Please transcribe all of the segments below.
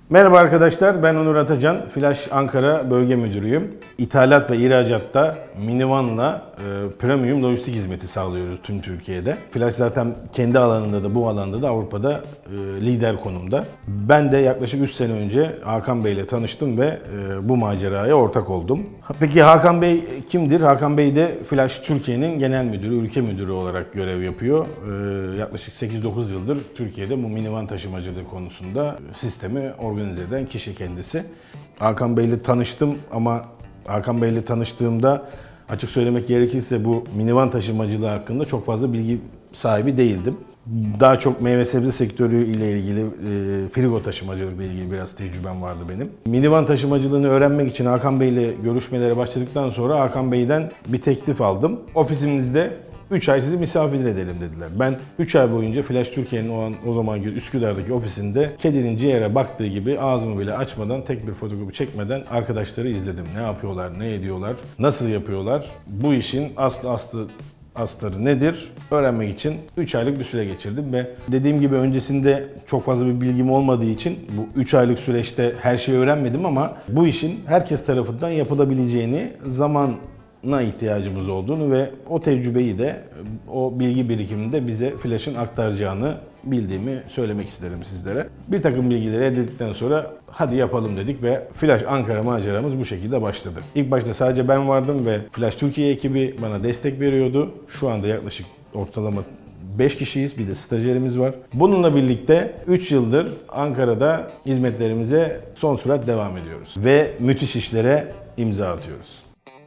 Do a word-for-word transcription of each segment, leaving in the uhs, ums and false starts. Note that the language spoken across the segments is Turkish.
Merhaba arkadaşlar, ben Onur Atacan, Flash Ankara Bölge Müdürüyüm. İthalat ve ihracatta minivanla e, premium lojistik hizmeti sağlıyoruz tüm Türkiye'de. Flash zaten kendi alanında da bu alanda da Avrupa'da e, lider konumda. Ben de yaklaşık üç sene önce Hakan Bey ile tanıştım ve e, bu maceraya ortak oldum. Peki Hakan Bey kimdir? Hakan Bey de Flash Türkiye'nin genel müdürü, ülke müdürü olarak görev yapıyor. E, yaklaşık sekiz dokuz yıldır Türkiye'de bu minivan taşımacılığı konusunda sistemi organize eden kişi kendisi. Hakan Bey ile tanıştım ama Hakan Bey ile tanıştığımda açık söylemek gerekirse bu minivan taşımacılığı hakkında çok fazla bilgi sahibi değildim. Daha çok meyve sebze sektörü ile ilgili, e, frigo taşımacılıkla ilgili biraz tecrübem vardı benim. Minivan taşımacılığını öğrenmek için Hakan Bey ile görüşmelere başladıktan sonra Hakan Bey'den bir teklif aldım. Ofisimizde üç ay sizi misafir edelim dediler. Ben üç ay boyunca Flash Türkiye'nin o, an, o zamanki Üsküdar'daki ofisinde kedinin ciğere baktığı gibi ağzımı bile açmadan, tek bir fotoğrafı çekmeden arkadaşları izledim. Ne yapıyorlar, ne ediyorlar, nasıl yapıyorlar, bu işin aslı aslı astarı nedir öğrenmek için üç aylık bir süre geçirdim ve dediğim gibi öncesinde çok fazla bir bilgim olmadığı için bu üç aylık süreçte her şeyi öğrenmedim ama bu işin herkes tarafından yapılabileceğini, zaman na ihtiyacımız olduğunu ve o tecrübeyi de, o bilgi birikimini de bize Flash'ın aktaracağını bildiğimi söylemek isterim sizlere. Bir takım bilgileri elde ettikten sonra hadi yapalım dedik ve Flash Ankara maceramız bu şekilde başladı. İlk başta sadece ben vardım ve Flash Türkiye ekibi bana destek veriyordu. Şu anda yaklaşık ortalama beş kişiyiz, bir de stajyerimiz var. Bununla birlikte üç yıldır Ankara'da hizmetlerimize son sürat devam ediyoruz ve müthiş işlere imza atıyoruz.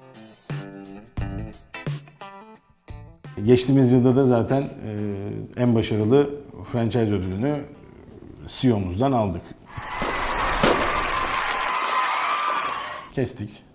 Geçtiğimiz yılda da zaten e, en başarılı franchise ödülünü C E O'muzdan aldık. Kestik.